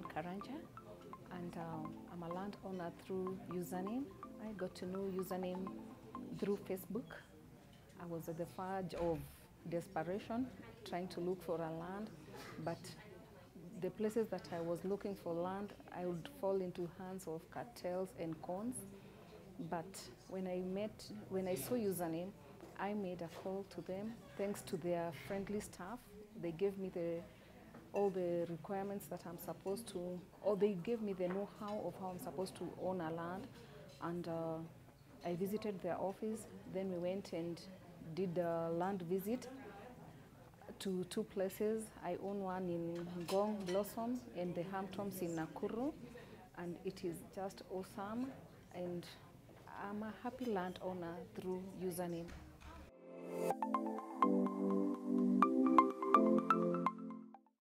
Anne Karanja, and I'm a landowner through Username. I got to know Username through Facebook. I was at the verge of desperation, trying to look for a land, but the places that I was looking for land, I would fall into hands of cartels and cons. But when I saw Username, I made a call to them. Thanks to their friendly staff, they gave me all the requirements that I'm supposed to, or they gave me the know-how of how I'm supposed to own a land. And I visited their office. Then we went and did a land visit to two places. I own one in Ngong Blossom and the Hamptons in Nakuru, and it is just awesome. And I'm a happy landowner through Username.